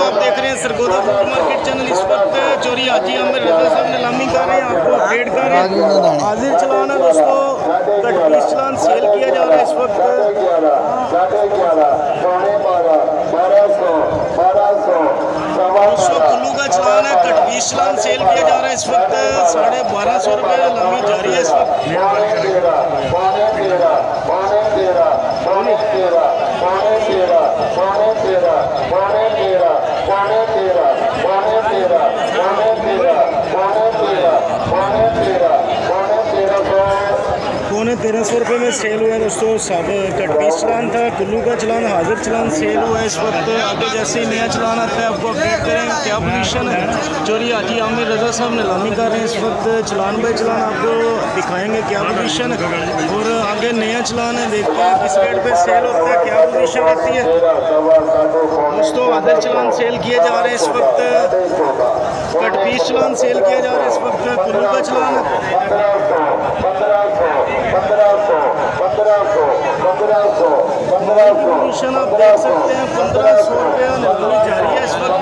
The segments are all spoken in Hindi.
आप देख रहे हैं सरगोदा फूड मार्केट चैनल। इस वक्त चोरी हाजी आमिर रजा साहब नीलामी कर रहे हैं, आपको अपडेट कर रहे हैं। हाजिर चलान है दोस्तों, कट चलान सेल किया जा रहा है इस वक्त। कुल्लू का चलान है, कट 20 चलान सेल किया जा रहा है इस वक्त। 1250 रुपये नीलामी जारी है इस वक्त। पौने 1300 रुपये में सेल हुआ है दोस्तों। सब कट 20 चलान था, कुल्लू का चलान हाजिर चलान सेल हुआ है इस वक्त। आगे जैसे ही नया चलान आता है आपको अपडेट करेंगे क्या पोजीशन है। चोरी हाजी आमिर रजा साहब नीलामी कर रहे हैं इस वक्त। चलान बाई चलान आपको दिखाएंगे क्या पोजीशन है, और आगे नया चलान है, देखते हैं किस रेट पे सेल होता है, क्या पोजीशन रहती है दोस्तों। हाजिर चलान सेल किए जा रहे हैं इस वक्त। कट 20 चलान सेल किया जा रहा है इस वक्त। कुल्लू का चलान पोजीशन आप देख सकते हैं। 1500 रुपया नीलामी जारी है इस वक्त।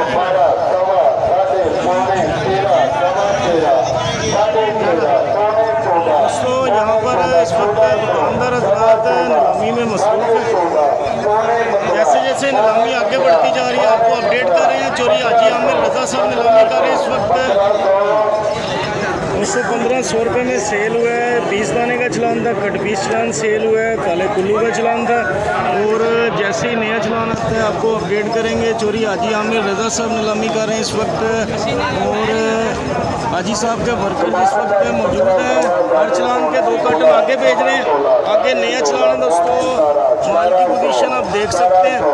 दोस्तों यहाँ पर इस वक्त दुकानदार हज़रात नीलामी में मसरूफ है। जैसे जैसे नीलामी आगे बढ़ती जा रही है आपको अपडेट कर रहे हैं। चोरी हाजी आमिर रजा साहब नीलामी कर रहे हैं इस वक्त। 1500 रुपये में सेल हुआ है। 20 दाने का चलान था, कट 20 चलान सेल हुआ है। काले कुल्लू का चलान था, और जैसे ही नया चलान आता है आपको अपडेट करेंगे। चोरी हाजी आमिर रजा साहब नीलामी कर रहे हैं इस वक्त, और हाजी साहब के वर्कर इस वक्त पे मौजूद हैं। हर चलान के 2 कट आगे भेज रहे हैं। आगे नया चलान है दोस्तों। माल की पोजीशन आप देख सकते हैं।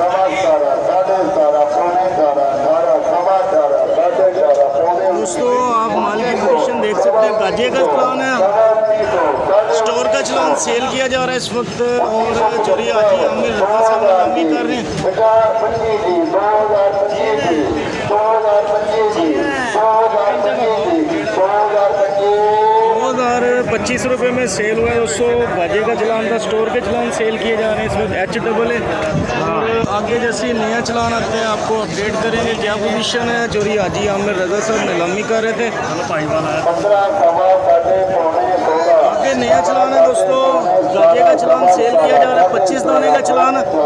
दोस्तों आप माल की पोजीशन देख सकते हैं। गाजे का चलान है, स्टोर का चलान सेल किया जा रहा है इस वक्त, और चोरी हाजी आमिर रजा साहब नीलामी कर रहे हैं। 2025 रुपये में सेल हुआ है दोस्तों। गाजे का चलान था, स्टोर के चलान सेल किए जा रहे हैं इस वक्त। HAA है, और आगे जैसे नया चलान आता है आपको अपडेट करेंगे क्या पोजीशन है। चोरी हाजी आमिर रजा साहब नीलामी कर रहे थे। आगे नया चलान है दोस्तों। गाजे का चलान सेल किया जा रहा है, 25 दाने का चलान है।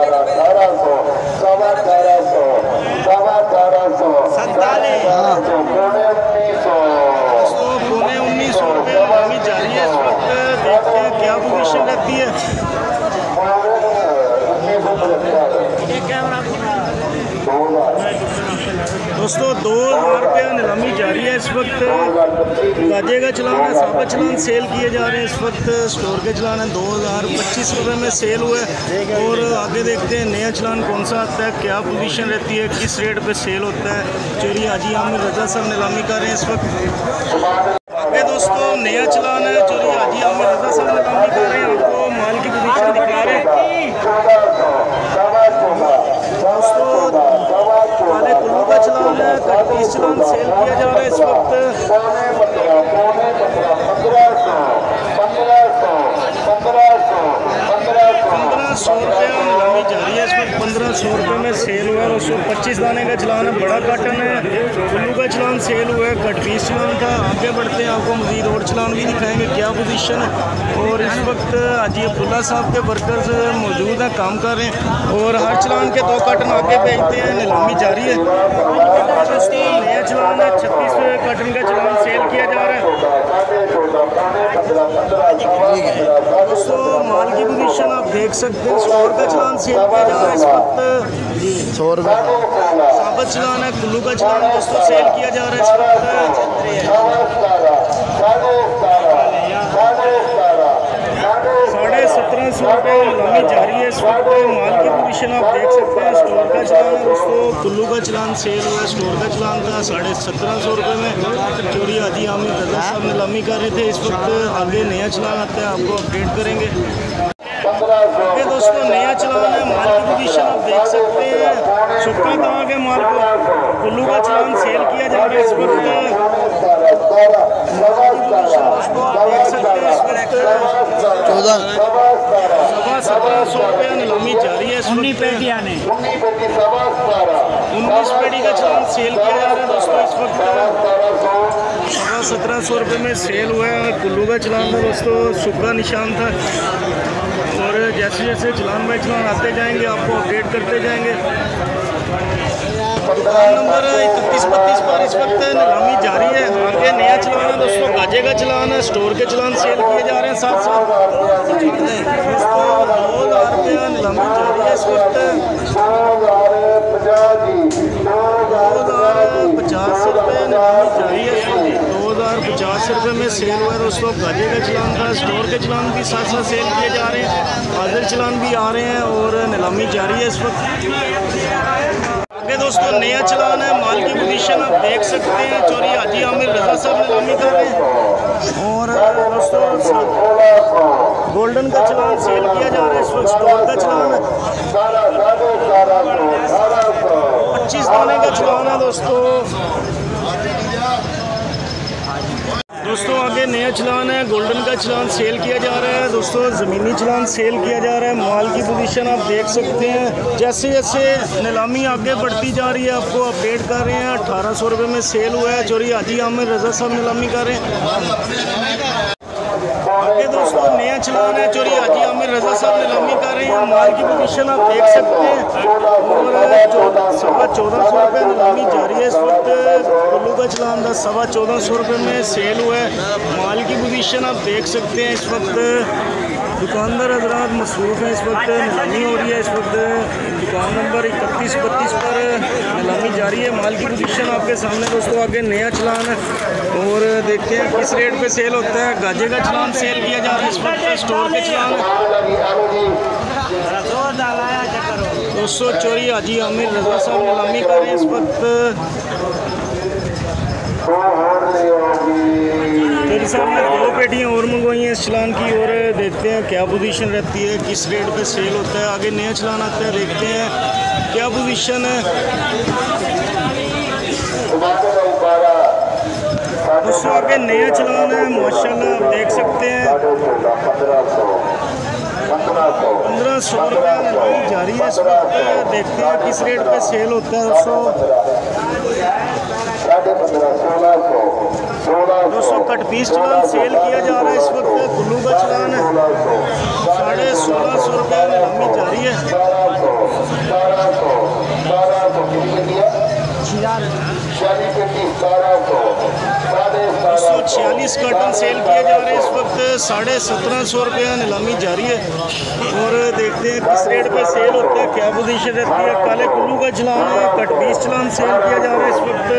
दोस्तों 1900 रुपये नीलामी जारी है इस वक्त। देखते हैं क्या पोजीशन रहती है। दोस्तों 2000 रुपया नीलामी जारी है इस वक्त। गाजे का चलान है, साबा चलान सेल किए जा रहे हैं इस वक्त। स्टोर के चलान है 2025 रुपये में सेल हुआ है, और आगे देखते हैं नया चलान कौन सा आता है, क्या पोजीशन रहती है, किस रेट पे सेल होता है। चोरी हाजी आमिर रजा साहब नीलामी कर रहे हैं इस वक्त। आगे दोस्तों नया चलान है, चोरी हाजी आमिर रजा साहब नीलामी कर रहे हैं। आपको माल की पोजीशन दिखा रहे हैं दोस्तों। काले कुल्लू का चलान है, कट 20 चलान सेल किया जा रहा है इस वक्त। 1500 रुपया नीलामी जारी है इस वक्त। 1500 रुपये में सेल हुआ है दोस्तों। 25 दाने का चलान है, बड़ा काटन है। कुल्लू का चलान सेल हुआ है, कट 20 चलान था। आगे बढ़ते हैं, आपको मज़ीद और चलान भी दिखाएंगे क्या पोजीशन है। और इस वक्त हाजी अब्दुल्ला साहब के वर्कर्स मौजूद हैं, काम कर रहे हैं, और हर चलान के 2 कटन आगे भेजते हैं। नीलामी जारी है दोस्तों। नया चलान है, 36 कटन का चलान सेल किया जा रहा है दोस्तों। माल की पोजीशन आप देख सकते हैं। स्टोर का चलान सेल किया जा रहा है इस वक्त। 100 रुपये साबत चलान है। कुल्लू का चलान दोस्तों सेल किया जा रहा है इस वक्त। 1750 रुपये नीलामी जारी है इस वक्त। माल की पोजीशन आप देख सकते हैं। स्टोर का चलान है दोस्तों। कुल्लू का चलान सेल हुआ है, स्टोर का चलान था 1750 रुपये में। चोरी हाजी आमिर रजा साहब नीलामी कर रहे थे इस वक्त। आगे नया चलान आता है, आपको अपडेट करेंगे। आगे दोस्तों नया चलान है, माल की पोजीशन आप देख सकते हैं। सुक्का तवा के माल को कुल्लू का चलान सेल किया जा रहा है इस वक्त। माल की पोजीशन दोस्तों आप देख सकते हैं इस वक्त। 14 1700 रुपया नीलामी जारी है। 19 पेटी का चलान सेल किया जा रहा है दोस्तों इस वक्त। 1700 रुपये में सेल हुआ है। कुल्लू का चलान था दोस्तों, शुक्र निशान था। और जैसे जैसे चलान बाई चलान आते जाएंगे आपको अपडेट करते जाएंगे। दुकान नंबर 3132 पर इस वक्त नीलामी जारी है। आगे नया चलान है दोस्तों, गाजे का चलान है, स्टोर के चलान सेल किए जा रहे हैं साथ साथ दोस्तों। 2000 रुपया नीलामी जारी है इस वक्त। 2050 रुपये नीलामी जारी है। 2050 रुपये में सेल हुआ है दोस्तों। गाजे का चलान था, स्टोर के चलान भी साथ साथ सेल किए जा रहे हैं। हाजिर चलान भी आ रहे हैं और नीलामी जारी है इस वक्त। आगे दोस्तों नया चलान है, माल की पोजीशन आप देख सकते हैं। चौरी हाजी आमिर रजा साहब नीलामी कर रहे हैं। और दोस्तों गोल्डन का चलान सेल किया जा रहा है इस वक्त। स्टोर का चलान है, 25 दाने का चलान है दोस्तों। आगे नया चलान है, गोल्डन का चलान सेल किया जा रहा है दोस्तों। ज़मीनी चलान सेल किया जा रहा है। माल की पोजीशन आप देख सकते हैं। जैसे जैसे नीलामी आगे बढ़ती जा रही है आपको अपडेट कर रहे हैं। 1800 रुपये में सेल हुआ है। चौरी हाजी आमिर रजा साहब नीलामी कर रहे हैं। आगे दोस्तों नया चलान है, चौरी हाजी आमिर रजा साहब नीलामी कर रहे हैं। माल की पोजीशन आप देख सकते हैं। और 1450 रुपये नीलामी जारी है इस वक्त। कुल्लू का चलान था, 1450 रुपये में सेल हुआ है। माल की पोजीशन आप देख सकते हैं इस वक्त। दुकानदार हजरात मसरूफ़ हैं इस वक्त। नीलामी हो रही है इस वक्त। दुकान नंबर 3132 पर नीलामी जारी है। माल की पोजीशन आपके सामने दोस्तों। आगे नया चलान है और देखते हैं किस रेट पे सेल होता है। गाजे का चलान सेल किया जा रहा है इस वक्त। स्टोर के चलान दोस्तों। चौरी हाजी आमिर रजा साहब नीलामी कर रहे हैं इस वक्त। मेरे सामने 2 पेटियाँ और मंगवाई हैं इस चलान की और देखते हैं क्या पोजीशन रहती है, किस रेट पे सेल होता है। आगे नया चलान आता है, देखते हैं क्या पोजीशन है दोस्तों। आगे नया चलान है माशाल्लाह आप देख सकते हैं। 1500 रुपये नीलामी जारी है इस वक्त। देखते हैं किस रेट पे सेल होता है दोस्तों। कट पीस चलान सेल किया जा रहा है इस वक्त। कुल्लू का चलान है, 1650 रुपये नीलामी जारी है। 146 कार्टन सेल किए जा रहे हैं इस वक्त। 1750 रुपये नीलामी जारी है और देखते हैं किस रेट पे सेल होता है, क्या पोजीशन रहती है। काले कुल्लू का चलान है, कट पीस चलान सेल किया जा रहा है इस वक्त।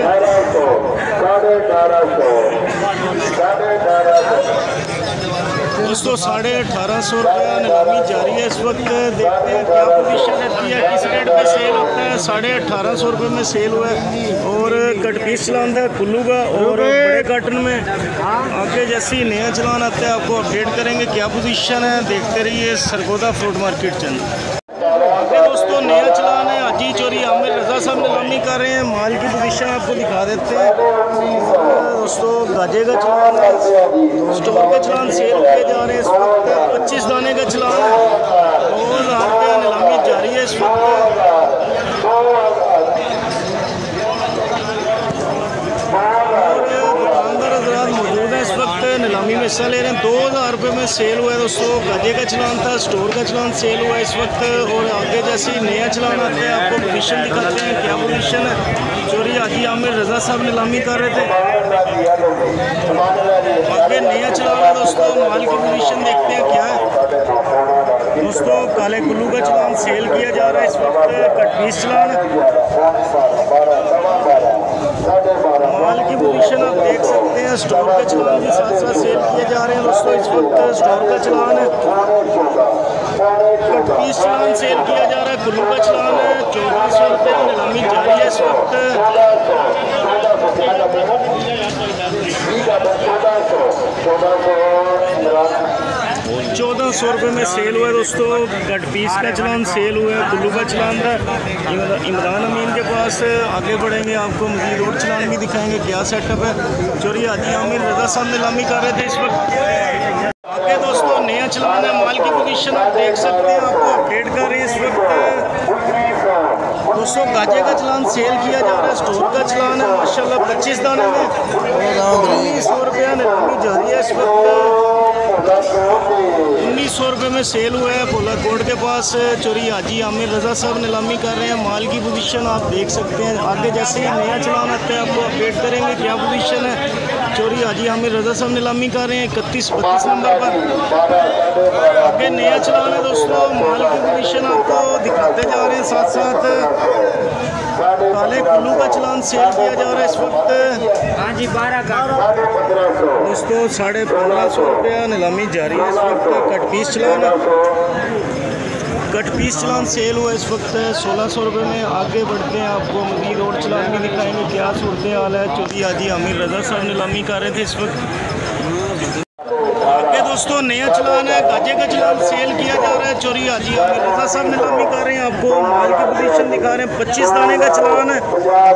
दोस्तों 1850 रुपया नीलामी जारी है इस वक्त। देखते हैं क्या पोजीशन रहती है, किस रेट पे सेल होता है। 1850 रुपये में सेल हुआ है और कट पीस चलान था कुल्लू का और बड़े कार्टन में। आगे जैसे ही नया चलान आता है आपको अपडेट करेंगे क्या पोजीशन है। देखते रहिए सरगोदा फ्रूट मार्केट चैनल। आगे दोस्तों नया चलान है, हाजी चौरी आमिर रजा साहब नीलामी कर रहे हैं। माल की पोजीशन आपको दिखा देते हैं दोस्तों। गाजे का चलान है, स्टोर के चलान सेल किए जा रहे हैं इस वक्त। 25 दाने का चलान है, 2000 रुपया नीलामी जारी है इस वक्त। मौजूद है इस वक्त, नीलामी में हिस्सा ले रहे हैं। 2000 रुपये में सेल हुआ है दोस्तों। गाजे का चलान था, स्टोर का चलान सेल हुआ है इस वक्त। और आगे जैसे ही नया चलान आता है आपको पोजीशन दिखाते हैं क्या पोजीशन है। चौरी हाजी आमिर रजा साहब नीलामी कर रहे थे। आगे नया चलान है दोस्तों। माल की पोजीशन देखते हैं क्या है दोस्तों। काले कुल्लू का चलान सेल किया जा रहा है इस वक्त। कट पीस चलान, माल की पोजीशन आप देख सकते हैं। स्टोर के चलान भी साथ साथ सेल किए जा रहे हैं दोस्तों इस वक्त। स्टोर का चलान है, कट पीस चलान सेल किया जा रहा है। कुल्लू का चलान है, 1400 रुपये नीलामी जारी है इस वक्त। 1400 रुपये में सेल हुआ है दोस्तों। कट पीस का चलान सेल हुआ है। कुल्लू का चलान था इमरान अमीन के पास। आगे बढ़ेंगे आपको मज़ीद और चलान भी दिखाएंगे क्या सेटअप है। चौरी हाजी आमिर रजा साहब नीलामी कर रहे थे इस वक्त। आगे दोस्तों नया चलान है, माल की पोजीशन आप देख सकते हैं, आपको अपडेट कर रहे हैं इस वक्त। दोस्तों गाजे का चलान सेल किया जा रहा है, स्टोर का चलान है माशाल्लाह 25 दाने में 1900 रुपया नीलामी जारी है इस वक्त। 1900 रुपये में सेल हुआ है। भोला कोट के पास चोरी हाजी आमिर रज़ा साहब नीलामी कर रहे हैं। माल की पोजीशन आप देख सकते हैं। आगे जैसे ही नया चलान आता है आपको अपडेट करेंगे क्या पोजीशन है। चोरी हाजी आमिर रज़ा साहब नीलामी कर रहे हैं 31-32 नंबर पर। आगे नया चलान है दोस्तों, माल की पोजीशन आपको दिखाते जा रहे हैं। साथ साथ काले कुल्लू का चलान सेल किया जा रहा है इस वक्त। हाँ जी 12 का दोस्तों 1550 रुपया नीलामी जारी है इस वक्त। कट पीस चलान सेल हुआ इस वक्त 1600 रुपये में। आगे बढ़ते हैं, आपको मज़ीद और चलान भी दिखाएंगे क्या सूरत हाल है। चौधरी हाजी आमिर रज़ा साहब नीलामी कर रहे थे इस वक्त। आगे दोस्तों नया चलान है, गाजे का चलान सेल किया जा रहा है। चौधरी हाजी आमिर रज़ा साहब नीलामी कर रहे हैं। आपको माल की पोजीशन दिखा रहे हैं। 25 दाने का चलान है,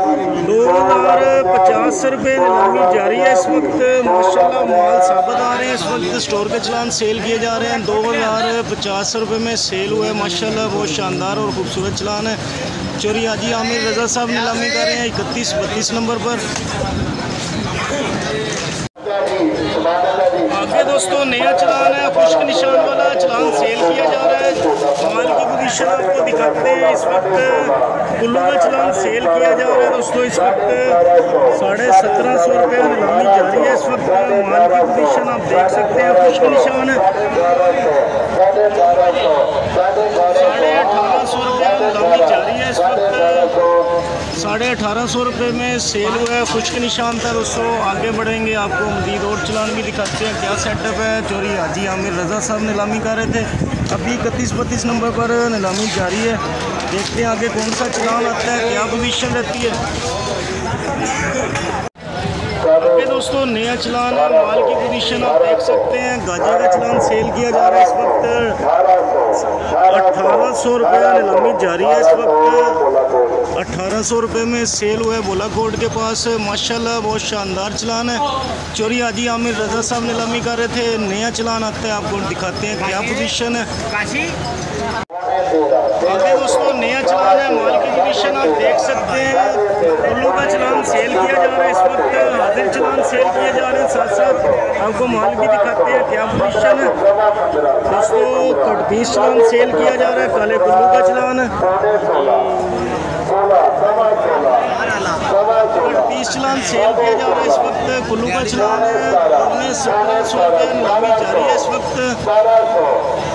2050 रुपये नीलामी जारी है इस वक्त। माशाल्लाह माल साबित आ रहे हैं इस वक्त। स्टोर के चलान सेल किए जा रहे हैं, 2050 रुपये में सेल हुआ है माशाल्लाह। बहुत शानदार और खूबसूरत चलान है। चौधरी हाजी आमिर रज़ा साहब नीलामी कर रहे हैं 31-32 नंबर पर। आगे दोस्तों नया चलान है, खुश्क निशान वाला चलान सेल किया जा रहा है। माल की पोजीशन आपको दिखाते हैं इस वक्त। कुल्लू का चलान सेल किया जा रहा है दोस्तों इस वक्त। 1750 रुपये नीलामी जारी है इस वक्त। माल की पोजीशन आप देख सकते हैं, खुश्क निशान है। 1850 रुपये नीलामी जारी है इस वक्त। 1850 रुपये में सेल हुआ है, खुश्क निशान था दोस्तों। आगे बढ़ेंगे, आपको मज़ीद और चलान भी दिखाते हैं क्या सेटअप है। चौधरी हाजी आमिर रज़ा साहब नीलामी कर रहे थे। अभी 31-32 नंबर पर नीलामी जारी है। देखते हैं आगे कौन सा चलान आता है, क्या पोजीशन रहती है। आगे दोस्तों नया चलान है, माल की पोजीशन आप देख सकते हैं। गाजे का चलान सेल किया जा रहा है इस वक्त। 1800 रुपया नीलामी जारी है इस वक्त। 1800 रुपये में सेल हुआ है भोला कोट के पास माशाल्लाह। बहुत शानदार चलान है। चौधरी हाजी आमिर रज़ा साहब नीलामी कर रहे थे। नया चलान आता है, आपको दिखाते हैं क्या पोजीशन है। आगे दोस्तों नया चलान है, माल की पोजीशन आप देख सकते हैं। कुल्लू का चलान सेल किया जा रहा है इस वक्त। हाजिर चलान सेल किए जा रहे हैं, साथ साथ आपको माल भी दिखाते हैं क्या पोजीशन है दोस्तों। कटपीस चलान सेल किया जा रहा है, काले कुल्लू का चलान है। 30 चलान सेल किया जा रहा है इस वक्त। कुल्लू का चलान है, 1700 रुपये नीलामी जारी है इस वक्त।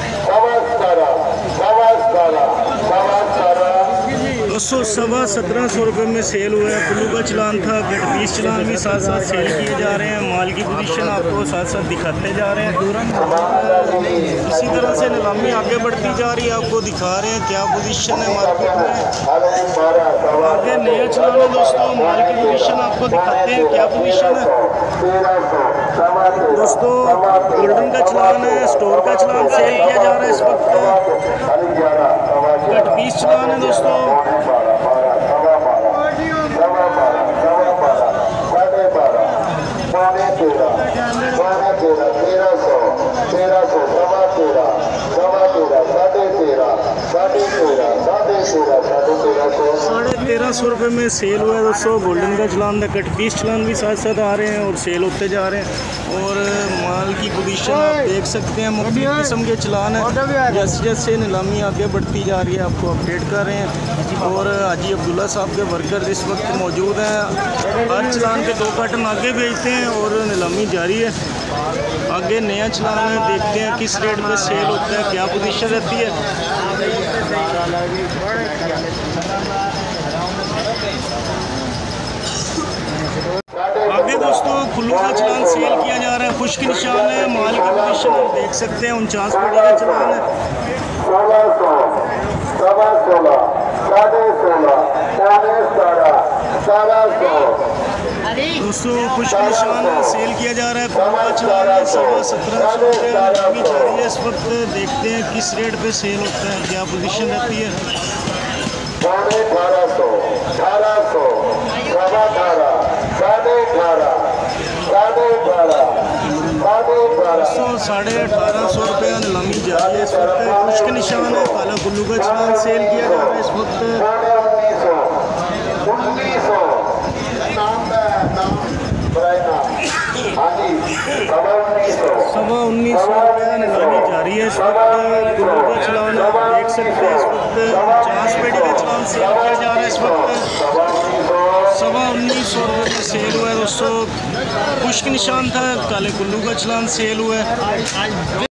1750 रुपये में सेल हुआ है। कुल्लू का चलान था। गेट 20 चलान भी साथ साथ सेल किए जा रहे हैं। माल की पोजीशन आपको साथ साथ दिखाते जा रहे हैं। इसी तरह से नीलामी आगे बढ़ती जा रही है, आपको दिखा रहे हैं क्या पोजीशन है मार्केट में। आगे नया चलान है दोस्तों, माल की पोजीशन आपको दिखाते हैं क्या पोजीशन है दोस्तों। गोल्डन का चलान है, स्टोर का चलान सेल किया जा रहा है इस वक्त। गेट 20 चलान है दोस्तों। ₹1350 रुपये में सेल हुआ है दोस्तों। गोल्डन का चलान था, कट पीस चलान भी साथ साथ आ रहे हैं और सेल होते जा रहे हैं। और माल की पोजीशन आप देख सकते हैं, मुख्तलिफ किस्म के चलान है। जैसे जैसे नीलामी आगे बढ़ती जा रही है आपको अपडेट कर रहे हैं। और हाजी अब्दुल्ला साहब के वर्कर इस वक्त मौजूद हैं। हर चलान के 2 कार्टन आगे भेजते हैं और नीलामी जारी है। आगे नया चलान है, देखते हैं किस रेट में सेल होता है, क्या पोजीशन रहती है। आगे दोस्तों कुल्लू का चलान सेल किया जा रहा है, खुश्क निशान है। माल की पोजीशन आप देख सकते हैं, 49 पड़ी का चलान है। 16 खुश्क निशान सेल किया जा रहा है। कुल्लू का चलान है, 1750 रुपये नीलामी जारी है इस वक्त। देखते हैं किस रेट पे सेल होता है, क्या पोजीशन रहती है। 1750 1850 रुपये नीलामी जारी है इस वक्त। खुश्क निशान है, काला कुल्लू का चलान सेल किया जा रहा है इस वक्त। 1900 रुपये नीलामी जारी है इस वक्त। कुल्लू का चलान देख सकते हैं इस वक्त। 50 पेटी का चलान सेल किया जा रहा है इस वक्त। 1900 रुपये का सेल हुआ है दोस्तों। खुश्क निशान था, काले कुल्लू का चलान सेल हुआ है।